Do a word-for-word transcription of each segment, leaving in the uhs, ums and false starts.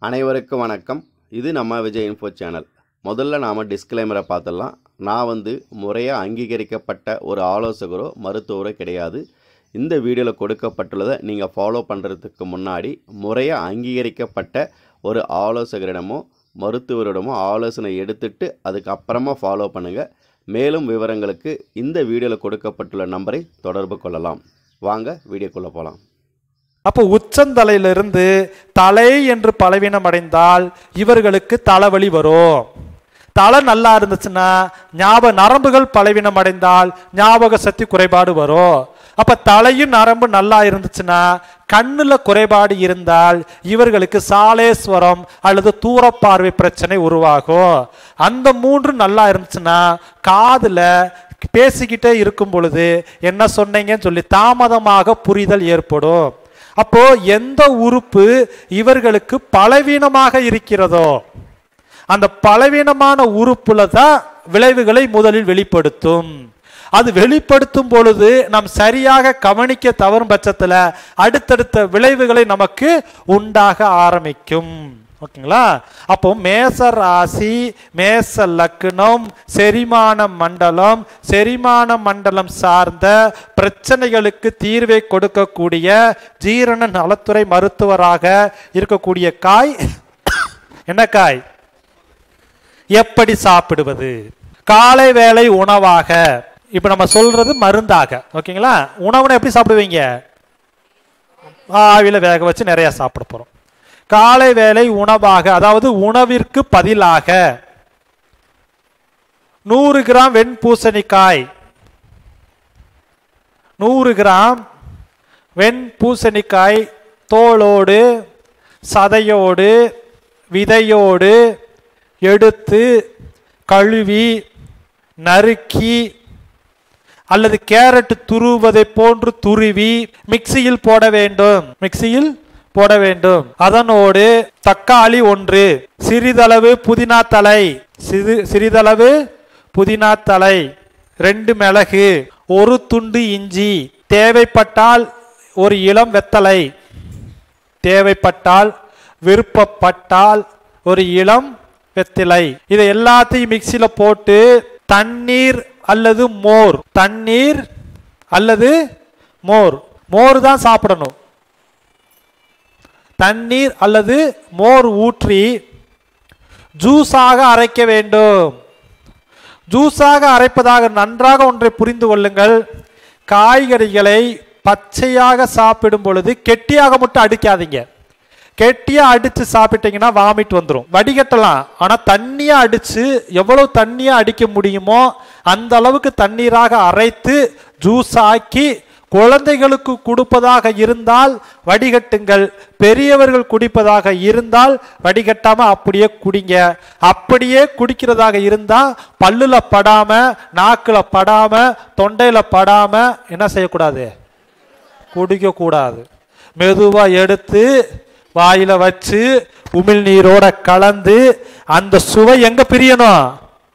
அனைவருக்கும் வணக்கம். இது நம்ம விஜய் இன்ஃபோ சேனல். முதல்ல நாம் டிஸ்க்ளைமரை பார்த்துடலாம். நான் வந்து முறையாக அங்கீகரிக்கப்பட்ட ஒரு ஆலோசகரோ மருத்துவரோ கிடையாது. இந்த வீடியோவில் கொடுக்கப்பட்டுள்ளதை நீங்கள் ஃபாலோ பண்ணுறதுக்கு முன்னாடி முறையாக அங்கீகரிக்கப்பட்ட ஒரு ஆலோசகரிடமோ மருத்துவரிடமோ ஆலோசனை எடுத்துட்டு அதுக்கப்புறமா ஃபாலோ பண்ணுங்கள். மேலும் விவரங்களுக்கு இந்த வீடியோவில் கொடுக்கப்பட்டுள்ள நம்பரை தொடர்பு கொள்ளலாம். வாங்க வீடியோக்குள்ளே போகலாம். அப்போ உச்சந்தலையிலிருந்து தலை என்று பலவீனம் அடைந்தால் இவர்களுக்கு தலைவலி வரும். தலை நல்லா இருந்துச்சுன்னா ஞாபக நரம்புகள் பலவீனம் அடைந்தால் ஞாபக சக்தி குறைபாடு வரும். அப்ப தலையும் நரம்பு நல்லா இருந்துச்சுன்னா கண்ணுல குறைபாடு இருந்தால் இவர்களுக்கு சாலேஸ்வரம் அல்லது தூரப்பார்வை பிரச்சனை உருவாகும். அந்த மூன்று நல்லா இருந்துச்சுன்னா காதுல பேசிக்கிட்டே இருக்கும் பொழுது என்ன சொன்னீங்கன்னு சொல்லி தாமதமாக புரிதல் ஏற்படும். அப்போ எந்த உறுப்பு இவர்களுக்கு பலவீனமாக இருக்கிறதோ அந்த பலவீனமான உறுப்புல தான் விளைவுகளை முதலில் வெளிப்படுத்தும். அது வெளிப்படுத்தும் பொழுது நாம் சரியாக கவனிக்க தவறும் பட்சத்தில் அடுத்தடுத்த விளைவுகளை நமக்கு உண்டாக ஆரம்பிக்கும். ஓகேங்களா? அப்போ மேச ராசி, மேச லக்னம், செரிமான மண்டலம், செரிமான மண்டலம் சார்ந்த பிரச்சனைகளுக்கு தீர்வை கொடுக்கக்கூடிய ஜீரண நலத்துறை மருத்துவராக இருக்கக்கூடிய காய் என்ன காய்? எப்படி சாப்பிடுவது? காலை வேளை உணவாக, இப்ப நம்ம சொல்றது மருந்தாக. ஓகேங்களா? உணவுனை எப்படி சாப்பிடுவீங்க? ஆவில வேக வச்சு நிறைய சாப்பிட போறோம். காலை வேளை உணவாக, அதாவது உணவிற்கு பதிலாக நூறு கிராம் வெண்பூசணிக்காய், நூறு கிராம் வெண்பூசணிக்காய் தோலோடு சதையோடு விதையோடு எடுத்து கழுவி நறுக்கி அல்லது கேரட் துருவதை போன்று துருவி மிக்சியில் போட வேண்டும். மிக்சியில் போட வேண்டும். அதனோடு தக்காளி ஒன்று, சிறிதளவு புதினா தலை, சிறு சிறிதளவு புதினா தலை, ரெண்டு மிளகு, ஒரு துண்டு இஞ்சி, தேவைப்பட்டால் ஒரு இளம் வெத்தலை, தேவைப்பட்டால் விருப்பப்பட்டால் ஒரு இளம் வெத்திலை. இதை எல்லாத்தையும் மிக்சியில போட்டு தண்ணீர் அல்லது மோர், தண்ணீர் அல்லது மோர், மோர் தான் சாப்பிடணும். தண்ணீர் அல்லது மோர் ஊற்றி ஜூஸாக அரைக்க வேண்டும். ஜூஸாக அரைப்பதாக நன்றாக ஒன்றை புரிந்து கொள்ளுங்கள். காய்கறிகளை பச்சையாக சாப்பிடும் பொழுது கெட்டியாக மட்டும் அடிக்காதீங்க. கெட்டியா அடிச்சு சாப்பிட்டீங்கன்னா வாமிட் வந்துடும். வடிகட்டலாம், ஆனா தண்ணியா அடிச்சு எவ்வளவு தண்ணியா அடிக்க முடியுமோ அந்த அளவுக்கு தண்ணீராக அரைத்து ஜூஸ் ஆக்கி குழந்தைகளுக்கு கொடுப்பதாக இருந்தால் வடிகட்டுங்கள். பெரியவர்கள் குடிப்பதாக இருந்தால் வடிகட்டாம அப்படியே குடிங்க. அப்படியே குடிக்கிறதாக இருந்தா பல்லுல படாம, நாக்குல படாம, தொண்டையில படாம என்ன செய்யக்கூடாது? குடிக்க கூடாது. மெதுவா எடுத்து வாயில வச்சு உமிழ் நீரோட கலந்து அந்த சுவை எங்க பிரியணும்?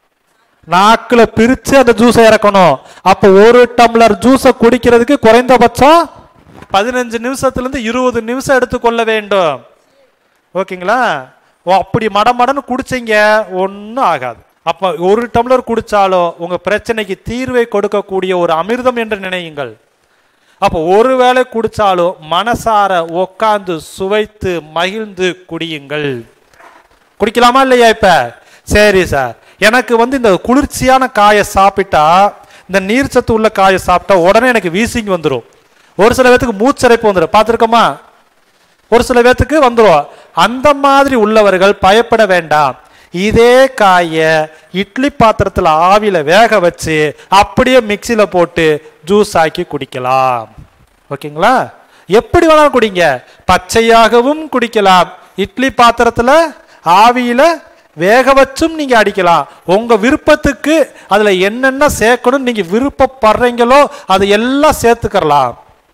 நாக்குல பிரிச்சு அந்த ஜூஸை இறக்கணும். அப்ப ஒரு டம்ளர் ஜூஸை குடிக்கிறதுக்கு குறைந்தபட்சம் பதினஞ்சு நிமிஷத்துல இருந்து இருபது நிமிஷம் எடுத்துக்கொள்ள வேண்டும். ஓகேங்களா? அப்படி மடமடன்னு குடிச்சீங்க ஒன்னும் ஆகாது. அப்ப ஒரு டம்ளர் குடிச்சாலும் உங்க பிரச்சனைக்கு தீர்வை கொடுக்கக்கூடிய ஒரு அமிர்தம் என்று நினையுங்கள். அப்ப ஒருவேளை குடிச்சாலும் மனசார உட்கார்ந்து சுவைத்து மகிழ்ந்து குடியுங்கள். குடிக்கலாமா இல்லையா? இப்ப சரி சார், எனக்கு வந்து இந்த குளிர்ச்சியான காயை சாப்பிட்டா, இந்த நீர் சத்து உள்ள காயை சாப்பிட்டா உடனே எனக்கு வீசிங் வந்துடும். ஒரு சில பேத்துக்கு மூச்சரைப்பு வந்துடும். பார்த்துருக்கோமா? ஒரு சில பேத்துக்கு வந்துடும். அந்த மாதிரி உள்ளவர்கள் பயப்பட வேண்டாம். இதே காயை இட்லி பாத்திரத்தில் ஆவில வேக வச்சு அப்படியே மிக்சியில போட்டு ஜூஸ் ஆக்கி குடிக்கலாம். ஓகேங்களா? எப்படி வேணாலும் குடிங்க. பச்சையாகவும் குடிக்கலாம், இட்லி பாத்திரத்துல ஆவியில வேக வச்சும் நீங்க அடிக்கலாம். உங்க விருப்பத்துக்கு அதுல என்னென்ன சேர்க்கணும் நீங்க விருப்பப்படுறீங்களோ அது எல்லாம் சேர்த்துக்கலாம்.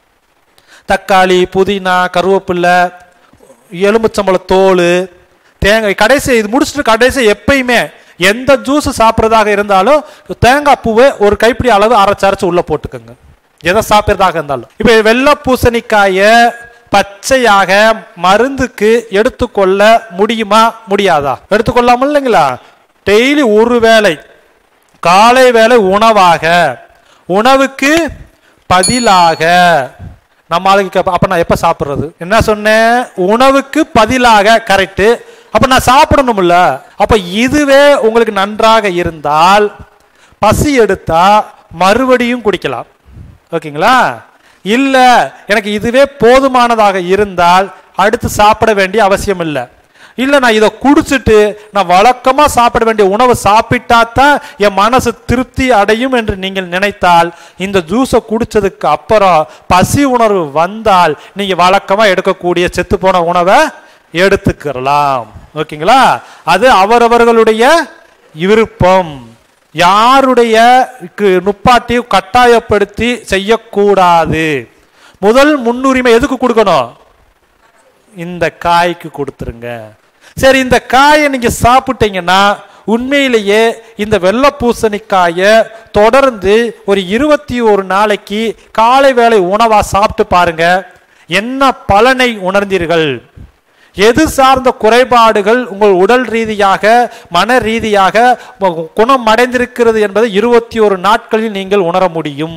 தக்காளி, புதினா, கருவேப்பிலை, எலுமிச்சம்பழ தோல், தேங்காய். கடைசி இது முடிச்சுட்டு கடைசி எப்பயுமே எந்த ஜூஸ் சாப்பிட்றதாக இருந்தாலும் தேங்காய் பூவை ஒரு கைப்பிடி அளவு அரைச்சு அரைச்சு உள்ள போட்டுக்கோங்க. எதை சாப்பிட்றதாக இருந்தாலும். இப்ப வெள்ளை பூசணிக்காய பச்சையாக மருந்துக்கு எடுத்துக்கொள்ள முடியுமா முடியாதா? எடுத்துக்கொள்ளாமல் இல்லைங்களா? டெய்லி ஒரு வேளை காலை வேளை உணவாக, உணவுக்கு பதிலாக நம்ம ஆளுக்கு அப்ப நான் எப்ப சாப்பிடுறது? என்ன சொன்னேன்? உணவுக்கு பதிலாக. கரெக்ட். அப்ப நான் சாப்பிடணும்ல. அப்ப இதுவே உங்களுக்கு நன்றாக இருந்தால் பசி எடுத்தா மறுபடியும் குடிக்கலாம். ஓகேங்களா? இல்ல எனக்கு இதுவே போதுமானதாக இருந்தால் அடுத்து சாப்பிட வேண்டிய அவசியம் இல்லை. இல்ல நான் இதை குடிச்சிட்டு நான் வழக்கமா சாப்பிட வேண்டிய உணவு சாப்பிட்டா தான் என் மனசு திருப்தி அடையும் என்று நீங்கள் நினைத்தால் இந்த ஜூஸை குடிச்சதுக்கு அப்புறம் பசி உணர்வு வந்தால் நீங்க வழக்கமா எடுக்கக்கூடிய செத்து போன உணவை எடுத்துக்கலாம். ஓகேங்களா? அது அவரவர்களுடைய விருப்பம். யாருடைய நுப்பாட்டி கட்டாயப்படுத்தி செய்யக்கூடாது. முதல் முன்னுரிமை எதுக்கு கொடுக்கணும்? இந்த காய்க்கு கொடுத்துருங்க. சரி, இந்த காயை நீங்க சாப்பிட்டீங்கன்னா உண்மையிலேயே இந்த வெள்ளை பூசணிக்காயை தொடர்ந்து ஒரு இருபத்தி ஒரு நாளைக்கு காலை வேளை உணவா சாப்பிட்டு பாருங்க. என்ன பலனை உணர்ந்தீர்கள்? எது சார்ந்த குறைபாடுகள் உங்கள் உடல் ரீதியாக மன ரீதியாக குணம் அடைந்திருக்கிறது என்பதை இருபத்தி ஒரு நாட்களில் நீங்கள் உணர முடியும்.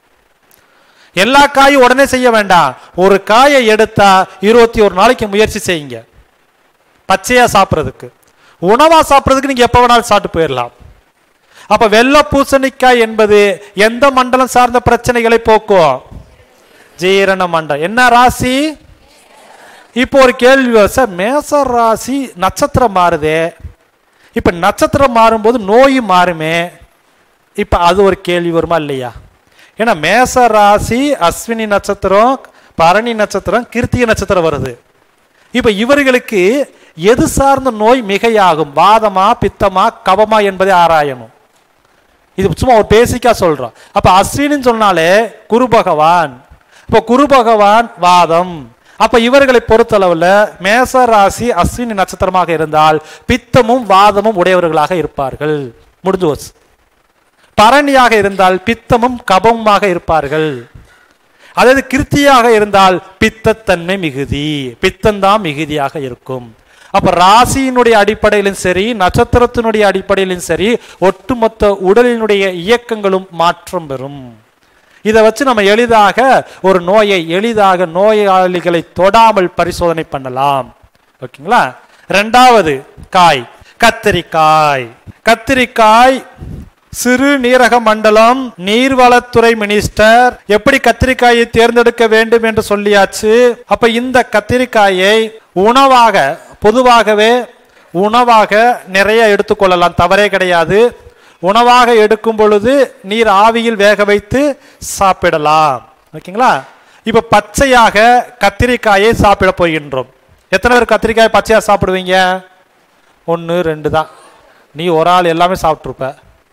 எல்லா காயும் உடனே செய்ய வேண்டாம். ஒரு காயை எடுத்தா இருபத்தி ஒரு நாளைக்கு முயற்சி செய்யுங்க. பச்சையா சாப்பிட்றதுக்கு, உணவா சாப்பிட்றதுக்கு நீங்க எப்ப வேணாலும் சாப்பிட்டு போயிடலாம். அப்ப வெள்ளை பூசணிக்காய் என்பது எந்த மண்டலம் சார்ந்த பிரச்சனைகளை போக்கும்? ஜீரண மண்டலம். என்ன ராசி? இப்போ ஒரு கேள்வி, சார் மேச ராசி நட்சத்திரம் மாறுதே, இப்ப நட்சத்திரம் மாறும்போது நோய் மாறுமே, இப்ப அது ஒரு கேள்வி வருமா இல்லையா? ஏன்னா மேச ராசி அஸ்வினி நட்சத்திரம், பரணி நட்சத்திரம், கிருத்திகை நட்சத்திரம் வருது. இப்ப இவர்களுக்கு எது சார்ந்த நோய் மிகையாகும்? வாதமா பித்தமா கபமா என்பதை ஆராயணும். இது சும்மா ஒரு பேசிக்கா சொல்றோம். அப்ப அஸ்வினின்னு சொன்னாலே குரு பகவான். இப்ப குரு பகவான் வாதம். அப்ப இவர்களை பொறுத்தளவுல மேச ராசி அஸ்வினி நட்சத்திரமாக இருந்தால் பித்தமும் வாதமும் உடையவர்களாக இருப்பார்கள். முடிஞ்சு போச்சு. பரணியாக இருந்தால் பித்தமும் கபமுமாக இருப்பார்கள். அதாவது கிருத்தியாக இருந்தால் பித்தத்தன்மை மிகுதி, பித்தந்தான் மிகுதியாக இருக்கும். அப்ப ராசியினுடைய அடிப்படையிலும் சரி, நட்சத்திரத்தினுடைய அடிப்படையிலும் சரி, ஒட்டுமொத்த உடலினுடைய இயக்கங்களும் மாற்றம் பெறும். இதை வச்சு நம்ம எளிதாக ஒரு நோயை எளிதாக நோயாளிகளை தொடாமல் பரிசோதனை பண்ணலாம். ஓகேங்களா? ரெண்டாவது காய் கத்திரிக்காய். கத்திரிக்காய் சிறு நீரக மண்டலம் நீர்வளத்துறை மினிஸ்டர் எப்படி கத்திரிக்காயை தேர்ந்தெடுக்க வேண்டும் என்று சொல்லியாச்சு. அப்ப இந்த கத்திரிக்காயை உணவாக, பொதுவாகவே உணவாக நிறைய எடுத்துக்கொள்ளலாம், தவறே கிடையாது. உணவாக எடுக்கும் பொழுது நீர் ஆவியில் வேக வைத்து சாப்பிடலாம். ஓகேங்களா? இப்ப பச்சையாக கத்திரிக்காயை சாப்பிட போகின்றோம். எத்தனை பேர் கத்திரிக்காய் பச்சையா சாப்பிடுவீங்க? ஒன்று ரெண்டு தான். நீ ஒரு ஆள் எல்லாமே சாப்பிட்ருப்ப.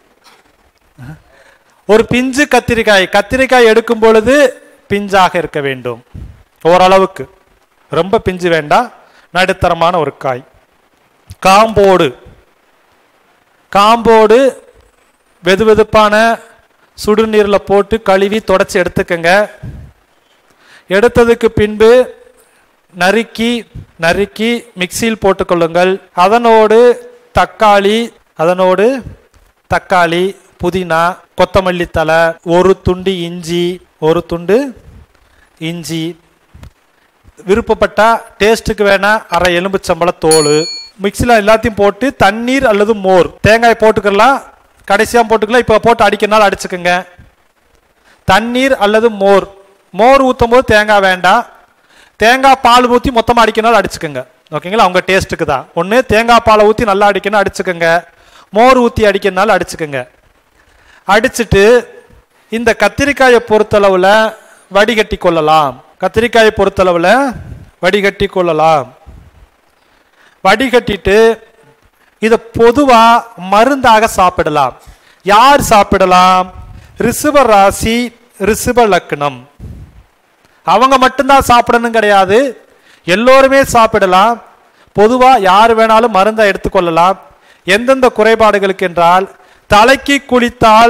ஒரு பிஞ்சு கத்திரிக்காய் கத்திரிக்காய் எடுக்கும் பொழுது பிஞ்சாக இருக்க வேண்டும், ஓரளவுக்கு. ரொம்ப பிஞ்சு வேண்டாம், நடுத்தரமான ஒரு காய். காம்போடு காம்போடு வெது வெதுப்பான சுடுநீரில் போட்டு கழுவி தொடச்சி எடுத்துக்கங்க. எடுத்ததுக்கு பின்பு நறுக்கி நறுக்கி மிக்சியில் போட்டுக்கொள்ளுங்கள். அதனோடு தக்காளி அதனோடு தக்காளி புதினா, கொத்தமல்லி தலை, ஒரு துண்டு இஞ்சி ஒரு துண்டு இஞ்சி விருப்பப்பட்டா டேஸ்ட்டுக்கு வேணா அரை எலும்புச்சம்பள தோல், மிக்சியில் எல்லாத்தையும் போட்டு தண்ணீர் அல்லது மோர், தேங்காய் போட்டுக்கலாம், கடைசியாக போட்டுக்கலாம். இப்போ போட்டு அடிக்கிறனால அடிச்சுக்கோங்க. தண்ணீர் அல்லது மோர், மோர் ஊற்றும் போது தேங்காய் வேண்டாம், தேங்காய் பால் ஊற்றி மொத்தமாக அடிக்கிறனால அடிச்சுக்கோங்க. ஓகேங்களா? அவங்க டேஸ்ட்டுக்கு தான். ஒன்று தேங்காய் பாலை ஊற்றி நல்லா அடிக்கணும், அடிச்சுக்கோங்க. மோர் ஊற்றி அடிக்கிறனால அடிச்சுக்கோங்க. அடிச்சுட்டு இந்த கத்திரிக்காயை பொறுத்தளவில் வடிகட்டி கொள்ளலாம். கத்திரிக்காயை பொறுத்தளவில் வடிகட்டி கொள்ளலாம். வடிகட்டிட்டு இதை பொதுவாக மருந்தாக சாப்பிடலாம். யார் சாப்பிடலாம்? ரிஷப ராசி ரிஷப லக்னம் அவங்க மட்டும்தான் சாப்பிடணும் கிடையாது, எல்லோருமே சாப்பிடலாம். பொதுவாக யார் வேணாலும் மருந்தை எடுத்துக்கொள்ளலாம். எந்தெந்த குறைபாடுகளுக்கு என்றால், தலைக்கு குளித்தால்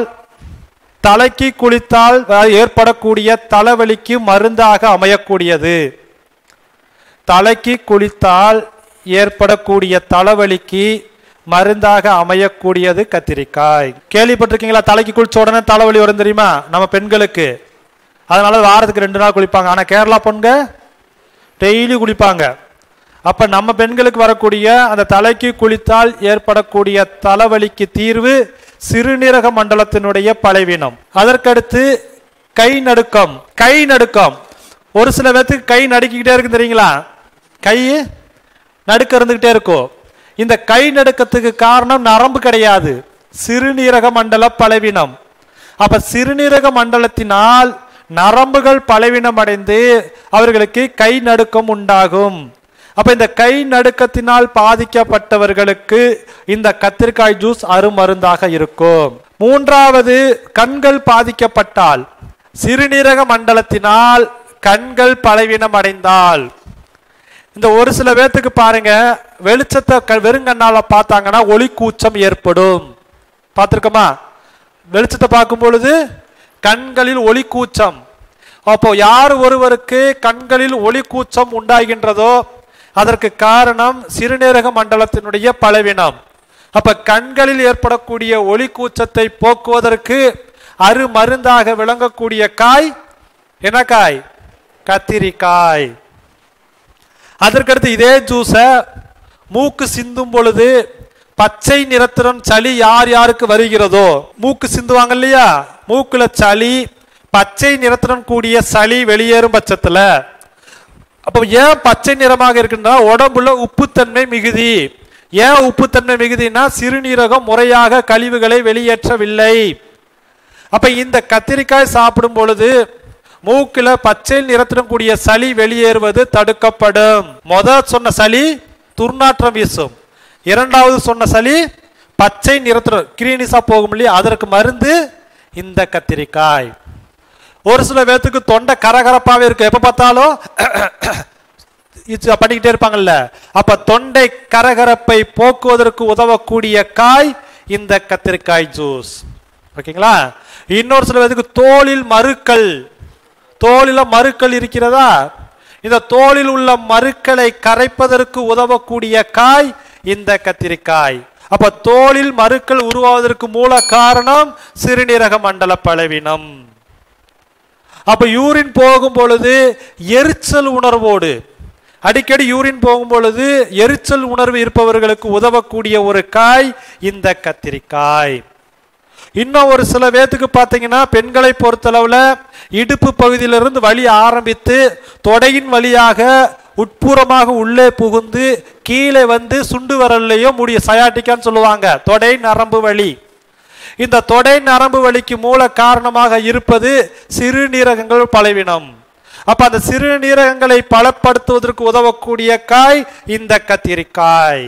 தலைக்கு குளித்தால் ஏற்படக்கூடிய தலைவலிக்கு மருந்தாக அமையக்கூடியது. தலைக்கு குளித்தால் ஏற்படக்கூடிய தலைவலிக்கு மருந்தாக அமையக்கூடியது கத்திரிக்காய். கேள்விப்பட்டிருக்கீங்களா? தலைக்கு குளிச்ச உடனே தலைவலி வரும் தெரியுமா நம்ம பெண்களுக்கு? அதனால வாரத்துக்கு ரெண்டு நாள் குளிப்பாங்க. ஆனா கேரளா பொண்ணுங்க டெய்லி குளிப்பாங்க. அப்ப நம்ம பெண்களுக்கு வரக்கூடிய அந்த தலைக்கு குளித்தால் ஏற்படக்கூடிய தலைவலிக்கு தீர்வு சிறுநீரக மண்டலத்தினுடைய பலவீனம். அதற்கடுத்து கை நடுக்கம். கை நடுக்கம் ஒரு சில பேருக்கு கை நடுக்கிக்கிட்டே இருக்கு தெரியுங்களா? கை நடுக்க இருந்துகிட்டே இருக்கும். இந்த கை நடுக்கத்துக்கு காரணம் நரம்பு கிடையாது, சிறுநீரக மண்டல பலவீனம். அப்ப சிறுநீரக மண்டலத்தினால் நரம்புகள் பலவீனம் அடைந்து அவர்களுக்கு கை நடுக்கம் உண்டாகும். அப்ப இந்த கை நடுக்கத்தினால் பாதிக்கப்பட்டவர்களுக்கு இந்த கத்திரிக்காய் ஜூஸ் அருமருந்தாக இருக்கும். மூன்றாவது, கண்கள் பாதிக்கப்பட்டால், சிறுநீரக மண்டலத்தினால் கண்கள் பலவீனம் அடைந்தால், இந்த ஒரு சில பேர்த்துக்கு பாருங்க வெளிச்சத்தை வெறுங்கண்ணால பார்த்தாங்கன்னா ஒளி கூச்சம் ஏற்படும். பார்த்திருக்கோமா? வெளிச்சத்தை பார்க்கும் பொழுது கண்களில் ஒளி கூச்சம். அப்போ யார் ஒருவருக்கு கண்களில் ஒளி கூச்சம் உண்டாகின்றதோ அதற்கு காரணம் சிறுநீரக மண்டலத்தினுடைய பலவீனம். அப்ப கண்களில் ஏற்படக்கூடிய ஒளி கூச்சத்தை போக்குவதற்கு அருமருந்தாக விளங்கக்கூடிய காய் என்ன காய்? கத்திரிக்காய். அதற்கடுத்து இதே ஜூஸ மூக்கு சிந்தும் பொழுது பச்சை நிறத்துடன் சளி யார் யாருக்கு வருகிறதோ, மூக்கு சிந்துவாங்க இல்லையா, மூக்குல சளி பச்சை நிறத்துடன் கூடிய சளி வெளியேறும் பட்சத்துல, அப்ப ஏன் பச்சை நிறமாக இருக்குன்னா உடம்புல உப்புத்தன்மை மிகுதி. ஏன் உப்புத்தன்மை மிகுதினா சிறுநீரகம் முறையாக கழிவுகளை வெளியேற்றவில்லை. அப்ப இந்த கத்திரிக்காய் சாப்பிடும் பொழுது மூக்குல பச்சை நிறத்துடன் கூடிய சளி வெளியேறுவது தடுக்கப்படும். முதல் சொன்ன சளி துர்நாற்றம் வீசும், இரண்டாவது சொன்ன சளி பச்சை நிறத்துடன் கிரீனிஸா போகும் இல்லையா, அதற்கு மருந்து இந்த கத்திரிக்காய். ஒரு சில பேர்த்துக்கு தொண்டை கரகரப்பாவே இருக்கு, எப்ப பார்த்தாலும் பண்ணிக்கிட்டே இருப்பாங்கல்ல, அப்ப தொண்டை கரகரப்பை போக்குவதற்கு உதவக்கூடிய காய் இந்த கத்திரிக்காய் ஜூஸ். ஓகேங்களா? இன்னொரு சில பேருக்கு தோலில் மருக்கள், தோலில மருக்கள் இருக்கிறதா, இந்த தோலில் உள்ள மருக்களை கரைப்பதற்கு உதவக்கூடிய காய் இந்த கத்திரிக்காய். அப்ப தோலில் மருக்கள் உருவாவதற்கு மூல காரணம் சிறுநீரக மண்டல பலவீனம். அப்ப யூரின் போகும் பொழுது எரிச்சல் உணர்வோடு, அடிக்கடி யூரின் போகும் பொழுது எரிச்சல் உணர்வு இருப்பவர்களுக்கு உதவக்கூடிய ஒரு காய் இந்த கத்திரிக்காய். இன்னும் ஒரு சில பேத்துக்கு பார்த்தீங்கன்னா பெண்களை பொறுத்தளவுல இடுப்பு பகுதியிலிருந்து வலி ஆரம்பித்து தொடையின் வழியாக உட்புறமாக உள்ளே புகுந்து கீழே வந்து சுண்டு வரலையோ முடிய சயாட்டிக்கான்னு சொல்லுவாங்க, தொடை நரம்பு வலி. இந்த தொடை நரம்பு வலிக்கு மூல காரணமாக இருப்பது சிறுநீரகங்கள் பலவீனம். அப்ப அந்த சிறுநீரகங்களை பலப்படுத்துவதற்கு உதவக்கூடிய காய் இந்த கத்திரிக்காய்.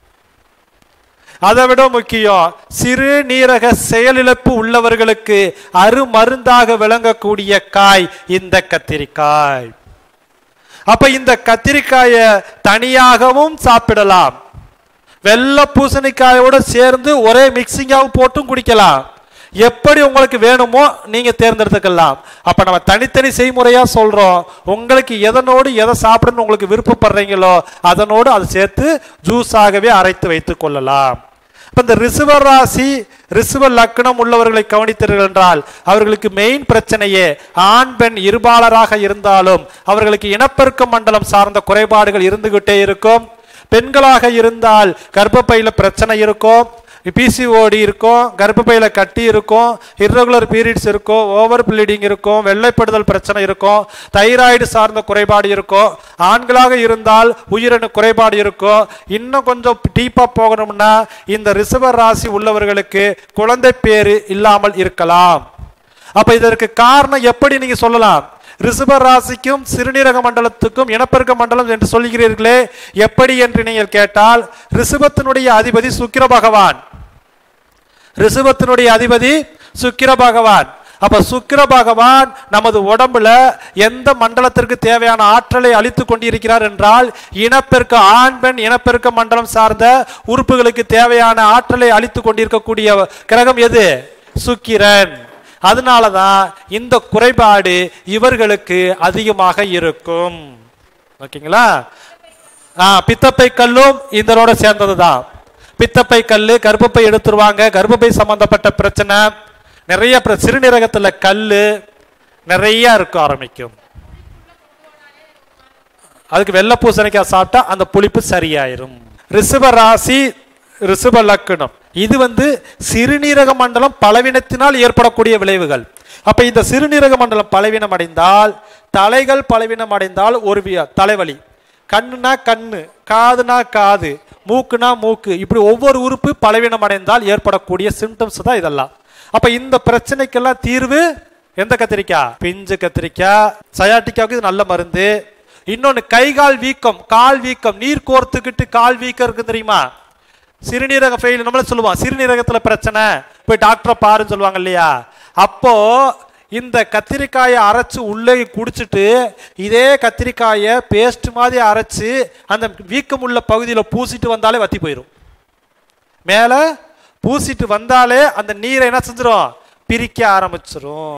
அதை விட முக்கியம், சிறுநீரக செயலிழப்பு உள்ளவர்களுக்கு அருமருந்தாக விளங்கக்கூடிய காய் இந்த கத்திரிக்காய். அப்ப இந்த கத்திரிக்காய தனியாகவும் சாப்பிடலாம், வெள்ளை பூசணிக்காயோட சேர்ந்து ஒரே மிக்சிங்காக போட்டும் குடிக்கலாம். எப்படி உங்களுக்கு வேணுமோ நீங்க தேர்ந்தெடுத்துக்கலாம். அப்ப நம்ம தனித்தனி செய்முறையா சொல்றோம். உங்களுக்கு எதனோடு எதை சாப்பிடணும்னு உங்களுக்கு விருப்பப்படுறீங்களோ அதனோடு அதை சேர்த்து ஜூஸாகவே அரைத்து வைத்துக் கொள்ளலாம். இந்த ரிஷப ராசி ரிஷப லக்னம் உள்ளவர்களை கவனித்தீர்கள் என்றால் அவர்களுக்கு மெயின் பிரச்சனையே ஆண் பெண் இருபாலராக இருந்தாலும் அவர்களுக்கு இனப்பெருக்க மண்டலம் சார்ந்த குறைபாடுகள் இருந்துகிட்டே இருக்கும். பெண்களாக இருந்தால் கர்ப்பப்பையில பிரச்சனை இருக்கும், பிசிஓடி இருக்கும், கர்ப்பப்பையில கட்டி இருக்கும், இர்ரெகுலர் பீரியட்ஸ் இருக்கும், ஓவர் ப்ளீடிங் இருக்கும், வெள்ளைப்படுதல் பிரச்சனை இருக்கும், தைராய்டு சார்ந்த குறைபாடு இருக்கும். ஆண்களாக இருந்தால் உயிரணு குறைபாடு இருக்கும். இன்னும் கொஞ்சம் டீப்பா போகணும்னா இந்த ரிஷப ராசி உள்ளவர்களுக்கு குழந்தை பேரு இல்லாமல் இருக்கலாம். அப்ப இதற்கு காரணம் எப்படி நீங்க சொல்லலாம்? ரிஷப ராசிக்கும் சிறுநீரக மண்டலத்துக்கும் இனப்பெருக்க மண்டலம் என்று சொல்கிறீர்களே, எப்படி என்று நீங்கள் கேட்டால் ரிஷபத்தினுடைய அதிபதி சுக்கிர பகவான். ரிஷபத்தினுடைய அதிபதி சுக்கிர பகவான். அப்ப சுக்கிர பகவான் நமது உடம்புல எந்த மண்டலத்திற்கு தேவையான ஆற்றலை அளித்து கொண்டிருக்கிறார் என்றால் இனப்பெருக்க ஆண் பெண் இனப்பெருக்க மண்டலம் சார்ந்த உறுப்புகளுக்கு தேவையான ஆற்றலை அளித்து கொண்டிருக்கக்கூடிய கிரகம் எது? சுக்கிரன். அதனாலதான் இந்த குறைபாடு இவர்களுக்கு அதிகமாக இருக்கும். ஓகேங்களா? ஆ பித்தப்பை கல்லும் இதனோட சேர்ந்தது தான். பித்தப்பை கல், கர்ப்பப்பை எடுத்துருவாங்க, கர்ப்பப்பை சம்பந்தப்பட்ட பிரச்சனை நிறைய, சிறுநீரகத்தில் கல் நிறைய இருக்க ஆரம்பிக்கும். அதுக்கு வெள்ளை பூசணிக்காய் சாப்பிட்டா அந்த புளிப்பு சரியாயிரும். ரிஷப ராசி, ரிஷப லக்னம், இது வந்து சிறுநீரக மண்டலம் பலவீனத்தினால் ஏற்படக்கூடிய விளைவுகள். அப்ப இந்த சிறுநீரக மண்டலம் பலவீனம் அடைந்தால், தலைகள் பலவீனம் அடைந்தால் ஒரு தலைவலி, கண்ணுனா கண்ணு, காதுனா காது, மூக்குனா மூக்கு, இப்படி ஒவ்வொரு உறுப்பு பலவீனம் அடைந்தால் ஏற்படக்கூடிய சிம்டம்ஸ் தான் இதெல்லாம். அப்ப இந்த பிரச்சனைக்கெல்லாம் தீர்வு எந்த கத்திரிக்காய்? பிஞ்சு கத்திரிக்காய். சயாட்டிக்காவுக்கு இது நல்ல மருந்து. இன்னொன்னு கை கால் வீக்கம், கால் வீக்கம், நீர் கோர்த்துக்கிட்டு கால் வீக்கம் இருக்கு தெரியுமா? சிறுநீரக ஃபெயில் நம்மள சொல்லுவான், சிறுநீரகத்துல பிரச்சனை, போய் டாக்டரை பாருன்னு சொல்லுவாங்க இல்லையா? அப்போ இந்த கத்திரிக்காயை அரைச்சு உள்ளே குடிச்சிட்டு இதே கத்திரிக்காயை பேஸ்ட் மாதிரி அரைச்சு அந்த வீக்கம் உள்ள பகுதியில் பூசிட்டு வந்தாலே வத்தி போயிடும். மேலே பூசிட்டு வந்தாலே அந்த நீரை என்ன செஞ்சிடும்? பிரிக்க ஆரம்பிச்சிடும்.